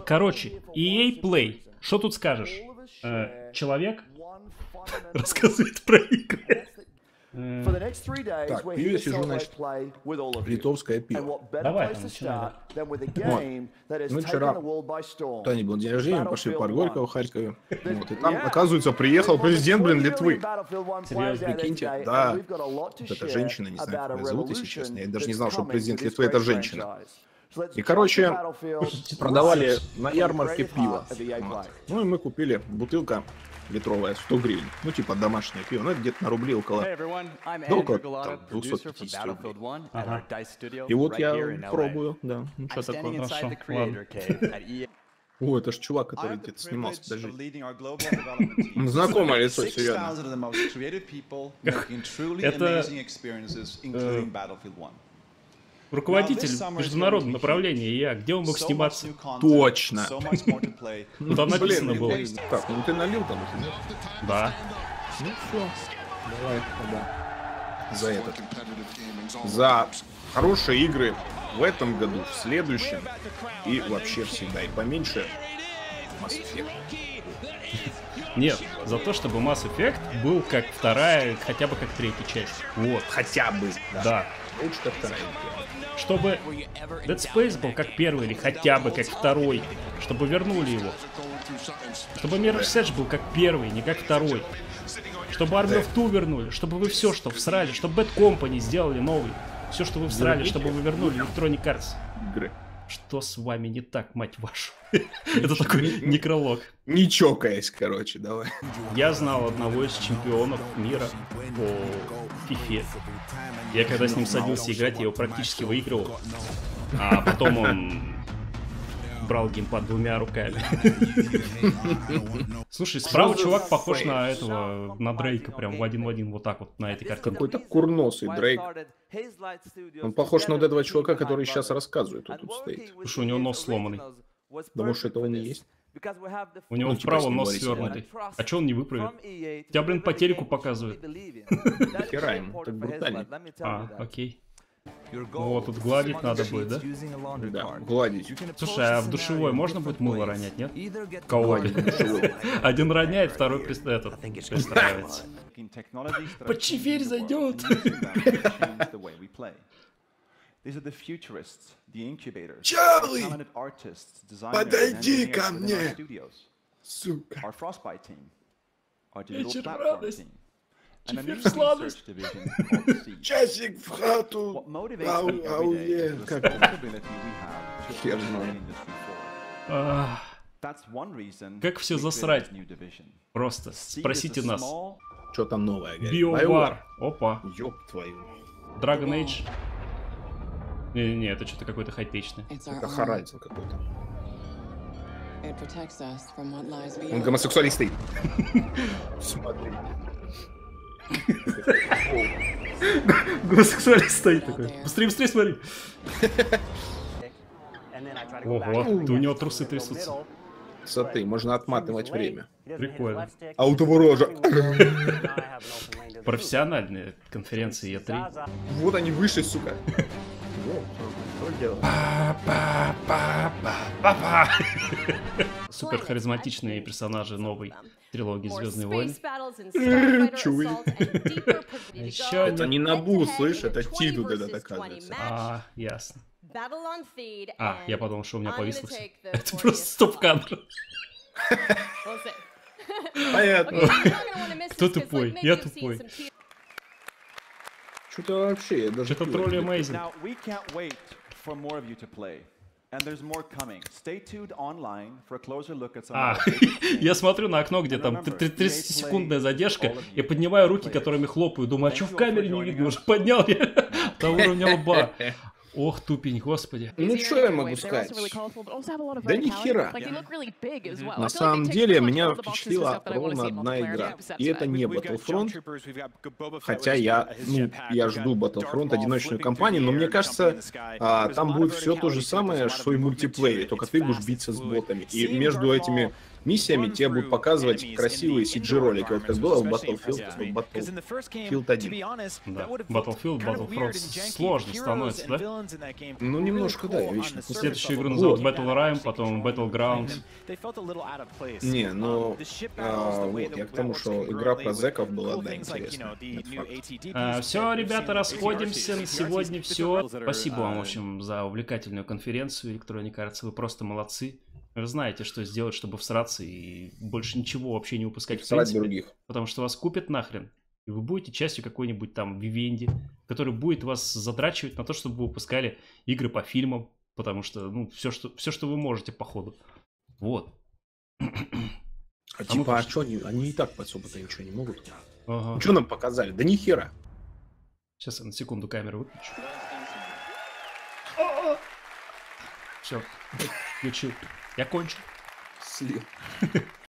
Короче, EA Play. Что тут скажешь? Человек рассказывает про игры. Так, пью я сижу, значит, литовское пиво. Давай, там, начинай. Мы вчера, Таня был день рождения, мы пошли в парк Горького в Харькове. Вот, и там, оказывается, приехал президент, блин, Литвы. Серьезно? Прикиньте, да. Вот эта женщина, не знаю, как ее зовут, если честно. Я даже не знал, что президент Литвы — это женщина. И, короче, продавали на ярмарке пиво. Вот. Ну и мы купили бутылка литровая, 100 гривен. Ну, типа домашнее пиво. Ну, это где-то на рубли около, да, около там, 250 рублей. Ага. И вот я пробую, да. Ну, что такое? Хорошо, ладно. О, это ж чувак, который где-то снимался даже. Знакомое лицо, серьезно. Это руководитель международного направления EA. Где он мог сниматься? Точно. Ну, там написано было. Так, ну ты налил там уже, нет? Да. Ну все, давай тогда за этот. За хорошие игры в этом году, в следующем и вообще всегда. И поменьше Mass Effect. Нет, за то, чтобы Mass Effect был как вторая, хотя бы как третья часть. Вот. Хотя бы. Да. Лучше как вторая. Чтобы Dead Space был как первый или хотя бы как второй. Чтобы вернули его. Чтобы Mirror's Edge был как первый, не как второй. Чтобы Army of Two вернули. Чтобы вы все, что всрали. Чтобы Bad Company сделали новый. Все, что вы всрали, чтобы вы вернули Electronic Arts. Игры. Что с вами не так, мать вашу? Это такой некролог. Не чокаясь, короче, давай. Я знал одного из чемпионов мира по фифе. Я когда с ним садился играть, я его практически выигрывал. А потом он брал геймпад двумя руками. Слушай, справа чувак похож на этого, на Дрейка, прям в один, вот так вот, на этой картинке. Какой-то курносый Дрейк. Он похож на вот этого чувака, который сейчас рассказывает, вот тут стоит. Слушай, у него нос сломанный. Да может этого не есть? У него вправо нос свернутый. А че он не выправит? Тебя, блин, по телеку показывают. Хера ему, так брутально. А, окей. Вот, тут гладить надо будет, да? Да, гладить. Слушай, а в душевой можно будет мыло ронять, нет? Кого? Один роняет, второй пристраивается. Под чефирь зайдет. Чарли! Подойди ко мне! Сука. Вечер радость. Чефирь в сладость. Часик в хату. Ауе. Как хер знает. Как все засрать? Просто спросите нас. Что там новое? BioWare. Опа. Ёб твою. Dragon Age. Не-не-не, это что-то какое-то хай-течное. Это Horizon какой-то. Он гомосексуалист стоит. Смотри. Гомосексуалист стоит такой. Быстрее, быстрее смотри. Ого, у него трусы трясутся. Смотри, можно отматывать время. Прикольно. А у того рожа. Профессиональные конференции E3. Вот они вышли, сука. Супер харизматичные персонажи новой трилогии «Звездные войны». Чуй. Это не Набу, слышь, это Ти тут это оказывается. А, ясно. А, я подумал, что у меня повисло все. Это просто стоп-кадр. Понятно. Кто тупой? Я тупой. Что-то вообще, я даже... Что-то тролли amazing. А, я смотрю на окно, где там 30-секундная задержка, я поднимаю руки, которыми хлопаю, думаю, а что в камере не видно? Уже поднял я до уровня лба. Ох, тупень, господи. Ну что я могу сказать? Да ни хера. На самом деле, меня впечатлила ровно одна игра. И это не Battlefront. Хотя я жду Battlefront, одиночную кампанию, но мне кажется, там будет все то же самое, что и в мультиплеере, только ты будешь биться с ботами. И между этими миссиями тебе будут показывать красивые CG-ролики, вот как было в Battlefield 1. Да, Battlefield, Battlefront сложно становится, да? Ну, немножко, да, я вечно. Следующую игру назовут Battlerime, потом Battlegrounds. Не, но вот, я к тому, что игра про зэков была, да, интересная. Все, ребята, расходимся. На сегодня все. Спасибо вам, в общем, за увлекательную конференцию Electronic Arts. Вы просто молодцы. Вы знаете, что сделать, чтобы всраться и больше ничего вообще не упускать в принципе. Других. Потому что вас купят нахрен. И вы будете частью какой-нибудь там Vivendi, который будет вас задрачивать на то, чтобы вы выпускали игры по фильмам. Потому что, ну, все, что вы можете, походу. Вот. А типа, что они и так особо-то ничего не могут. Ага. Что нам показали? Да ни хера. Сейчас я на секунду камеру выключу. Все, включил. Я кончил. Слил.